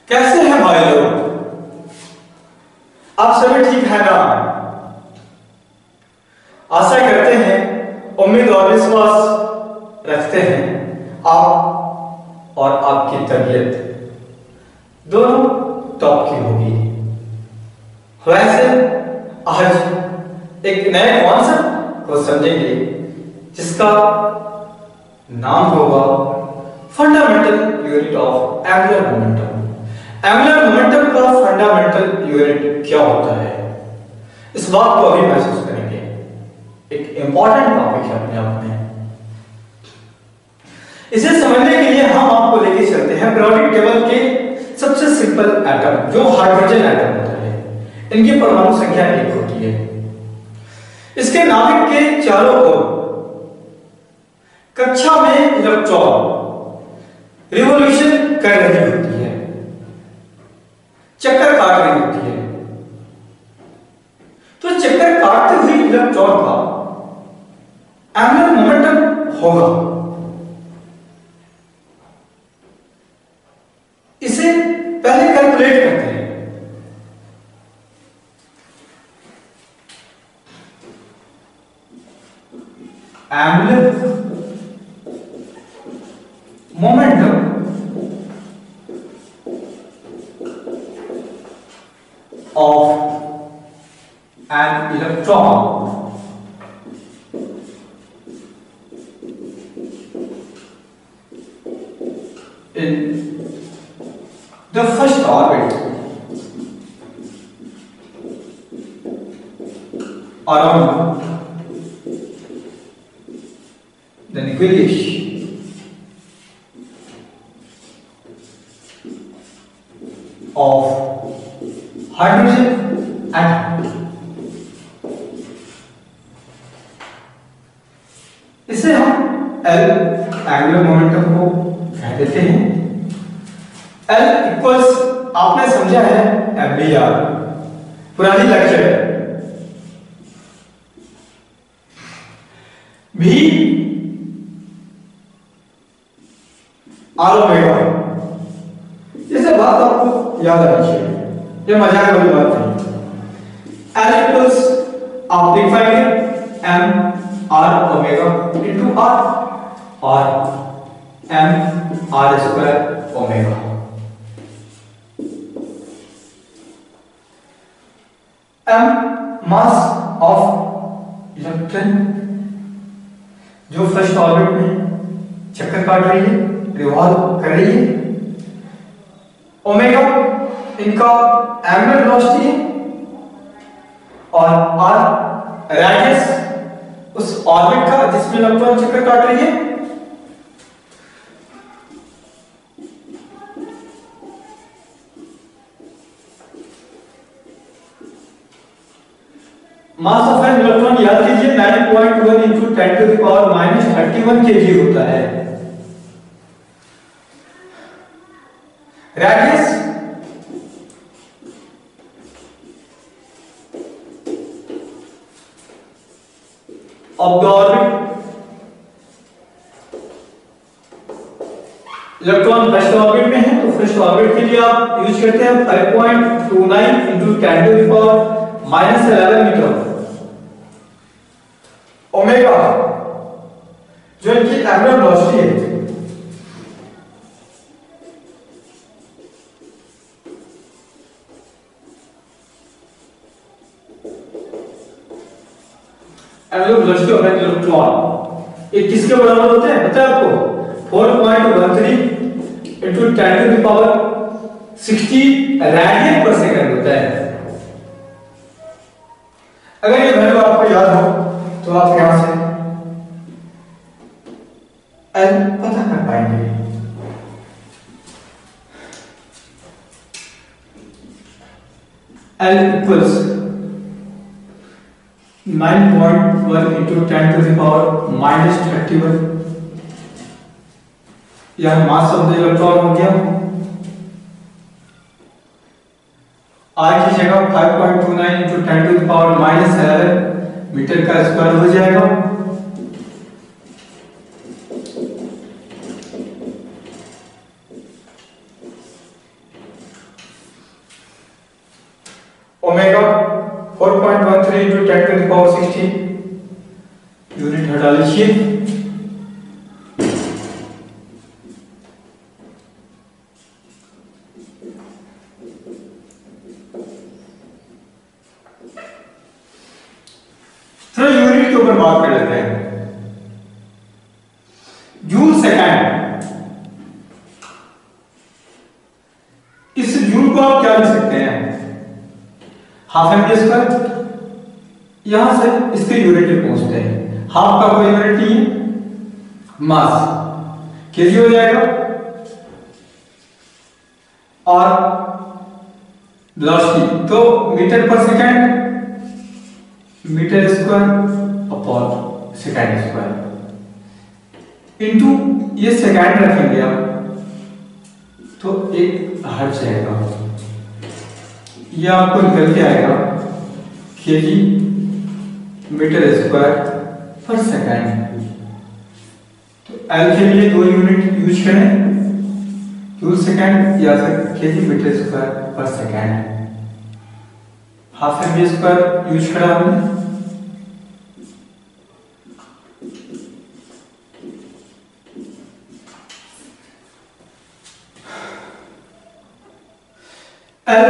कैसे हैं भाई लोग? आप सभी ठीक है ना? आशा करते हैं, उम्मीद और विश्वास रखते हैं आप और आपकी तबीयत दोनों टॉप की होगी। वैसे आज एक नए कॉन्सेप्ट को समझेंगे जिसका नाम होगा fundamental unit of angular momentum. Angular momentum का फंडामेंटल यूनिट क्या होता है, इस बात को अभी महसूस करेंगे। एक इंपॉर्टेंट टॉपिक है अपने आप में। इसे समझने के लिए हम आपको लेके चलते हैं पीरियोडिक टेबल के सबसे सिंपल एटम जो हाइड्रोजन एटम होता है। इनकी परमाणु संख्या 1 होती है। इसके नाभिक के चारों ओर कक्षा में इलेक्ट्रॉन रिवॉल्यूशन कर रही होती है, चक्कर काट रही होती है। तो चक्कर काटते हुए इलेक्ट्रॉन का एंगुलर मोमेंटम होगा। इसे पहले कैलकुलेट करते हैं। Angular momentum of an electron in the first orbit around the nucleus of hydrogen atom. इसे हम L एंगुलर मोमेंटम को कह देते हैं। L इक्वल्स आपने समझा है MBR, पुरानी लेक्चर है। V R ओमेगा, ये सब बात आपको याद आनी चाहिए, ये मजाक वाली बात नहीं। L इक्वल्स आप लिख पाएंगे M R omega into R और M R square omega. M mass of electron जो फर्स्ट ऑर्बिट में चक्कर काट रही है, रिवॉल्व कर रही है। ओमेगा इनका एंगुलर वेलोसिटी है और आर रेडियस उस ऑर्बिट का जिसमें इलेक्ट्रॉन चक्कर काट रही है। मास ऑफ एन इलेक्ट्रॉन याद कीजिए 9.1 into 10 to the power -31 KG होता है। Radius of the orbit, electron first orbit में है तो फर्स्ट ऑर्बिट के लिए आप यूज करते हैं 5.29 into 10 to the power -11 metre. Omega जो इनकी एंगुलर वेलोसिटी है, angular velocity of an electron ये किसके बराबर होते हैं पता है आपको? 4.13 into 10 to the power 60 radian per second होता है। अगर ये वैल्यू आपको याद हो तो आप यहां से L पता कर पाएंगे। L equals 9.1 into 10 to the power -31, यह मास ऑफ द इलेक्ट्रॉन हो गया। R की जगह 5.29 into 10 to the power -11 metre का स्क्वायर हो जाएगा। Omega 4.13 into 10 to the power 16 unit हटा लीजिए। तो यूनिट के ऊपर बात कर लेते हैं। जूल सेकेंड, इस जूल को आप क्या लिख सकते हैं? Half M G square. यहां से इसके यूनिट पे पहुंचते हैं। हाफ का कोई यूनिट नहीं है, मास केजी हो जाएगा और वेलोसिटी तो metre per second, metre square upon second square into ये सेकेंड रखेंगे आप तो एक हर्ट्ज आएगा। ये आपको निकल के आएगा KG metre square per second. तो एल के लिए दो यूनिट यूज करें, जूल सेकेंड या फिर KG metre square per second. Half M G square use करा हमने। L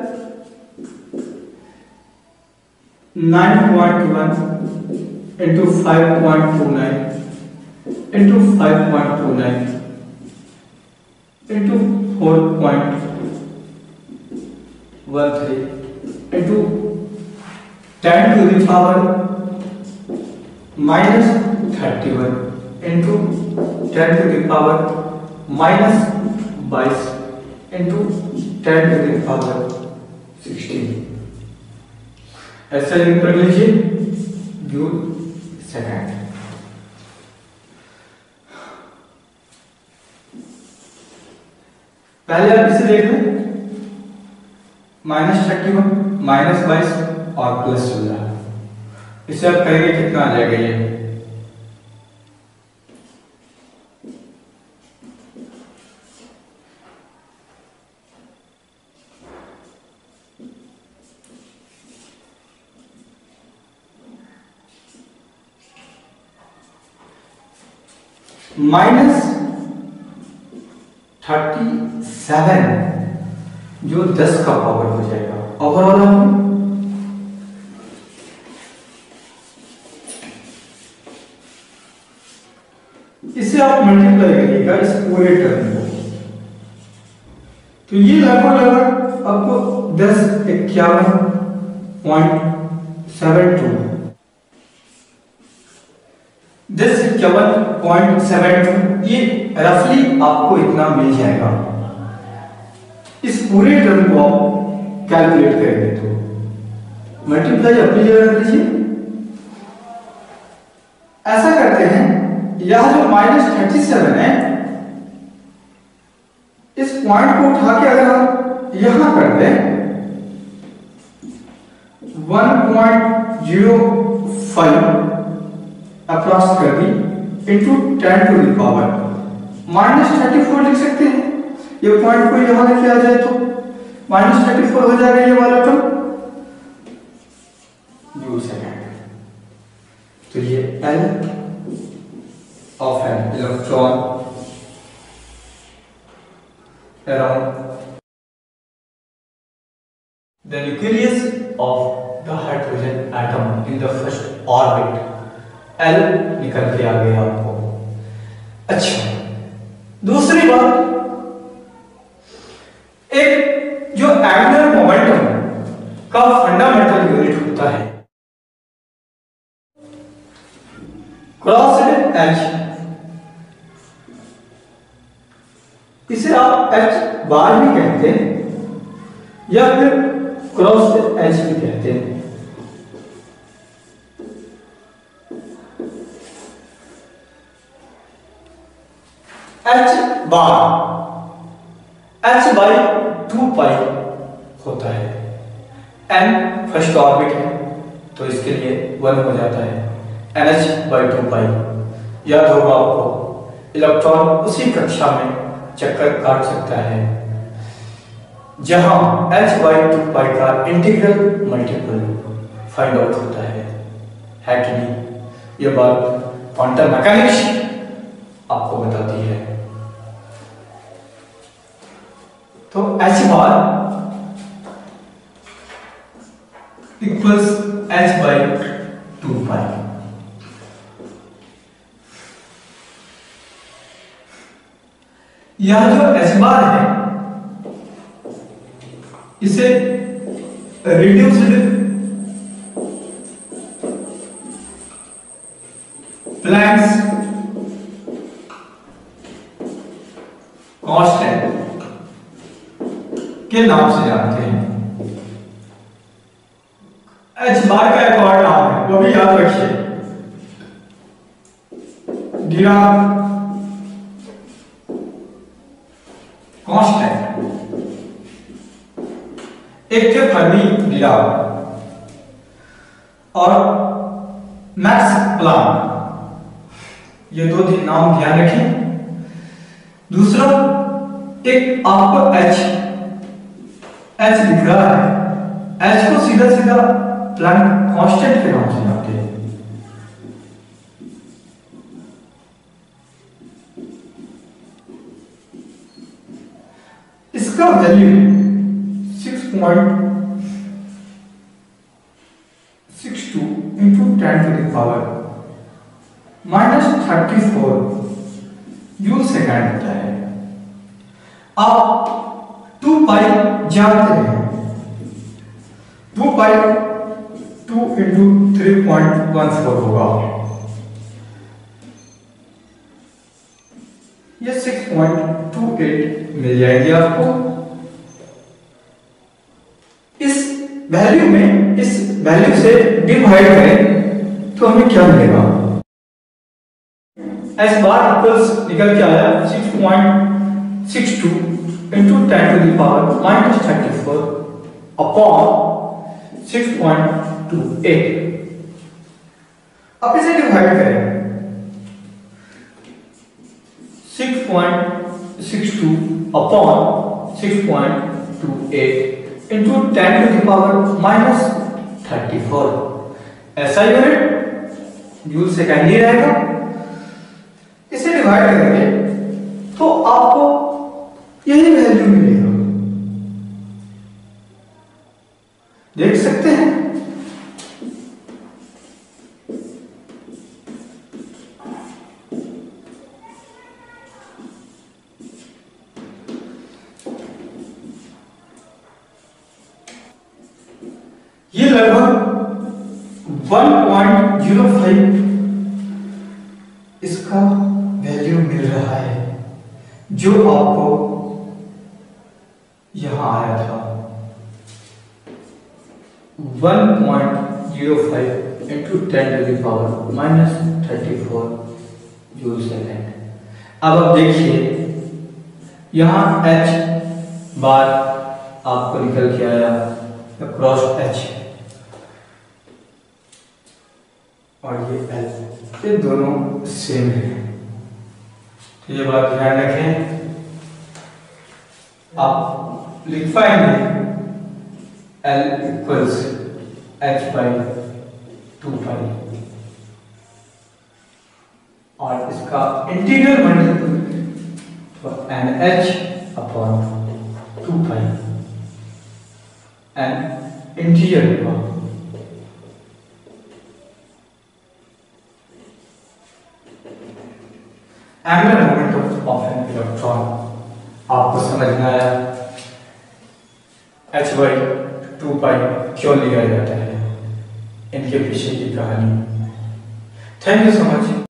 9.1 into 5.29 into 5.29 into 4.13 into 10 to the power minus 31 into 10 to the power minus 22 into 10 to the power 16। ऐसा लिख कर लीजिए joule second. पहले आप इसे देख लें, -31 -22 और +16। इसे आप कहेंगे कितना आ जाएगा? ये -37 जो 10 का पावर हो जाएगा ओवरऑल। इसे आप मल्टीप्लाई करिएगा इस पूरे टर्म को, तो ये लगभग आपको 1051.72 ये रफली आपको इतना मिल जाएगा। इस पूरे टर्म को आप कैलकुलेट करेंगे तो मल्टीप्लाई अपनी जगह रख लीजिए। ऐसा करते हैं, यह जो -37 है इस पॉइंट को उठा के अगर हम यहां कर दें 1.05 अप्रॉक्स कर दी इंटू 10 टू द पावर -34 लिख सकते हैं। ये पॉइंट को यहां लेके आ जाए तो -34 हो जाएगा ये वाला टर्म जूल सेकेंड। तो ये L of an electron around the nucleus of the hydrogen atom in the first orbit, L निकल के आ गया आपको। अच्छा, दूसरी बात, एक जो एंगुलर मोमेंटम का फंडामेंटल यूनिट होता है क्रॉस एच, इसे आप एच बार भी कहते हैं या फिर क्रॉस एच भी कहते हैं। एच बार h/2π होता है। n फर्स्ट ऑर्बिट है तो इसके लिए 1 हो जाता है nh/2π। याद होगा आपको, इलेक्ट्रॉन उसी कक्षा में चक्कर काट सकता है जहां h/2 का इंटीग्रल मल्टीपल फाइंड आउट होता है कि नहीं? ये बात क्वांटम मैकेनिक्स आपको बताती है। तो h इक्वल्स h/2। यह जो h है इसे रिड्यूस्ड प्लैंक्स कांस्टेंट के नाम से जानते हैं। h बार का एक और नाम है, वो भी याद रखिए, डिराक कांस्टेंट। एक थे फर्मी डिराक और मैक्स प्लांक, ये दो नाम ध्यान रखें। दूसरा, एक आपको h दिख रहा है, h को सीधा सीधा प्लैंक कांस्टेंट के नाम से जानते हैं। इसका वैल्यू 6.62 इंटू 10⁻⁻34 जूल सेकेंड होता है। आप 2 पाई जानते हैं, 2 पाई 2 इंटू 3.14 होगा, ये 6.28 मिल जाएगी आपको। इस वैल्यू से डिवाइड करें तो हमें क्या मिलेगा? s बार इक्वल्स निकल के आया 6.62 इंटू 10⁻⁻34 अपॉन 6.28। अब इसे डिवाइड करें, 6.62 अपॉन 6.28 इंटू 10⁻⁻34। ऐसा यूनिट जूल सेकेंड ही रहेगा। इसे डिवाइड करेंगे तो आपको यही वैल्यू मिलेगा, देख सकते हैं। ये लगभग 1.05 इसका वैल्यू मिल रहा है, जो आपको यहां आया था 1.05 इंटू 10⁻⁻34 जूल सेकेंड। अब आप देखिए, यहां h बार आपको निकल के आया क्रॉस h और ये l, ये दोनों सेम है। तो ये बात ध्यान रखें। आप लिख पाएंगे l इक्वल्स h/2 और इसका इंटीग्रल मल्टीपल तो nh अपॉन 2 एंड इंटीरियर का angular moment of an electron. आपको समझ में आया h/2 क्यों लिया जाता है, इनके पीछे की कहानी। Thank you so much.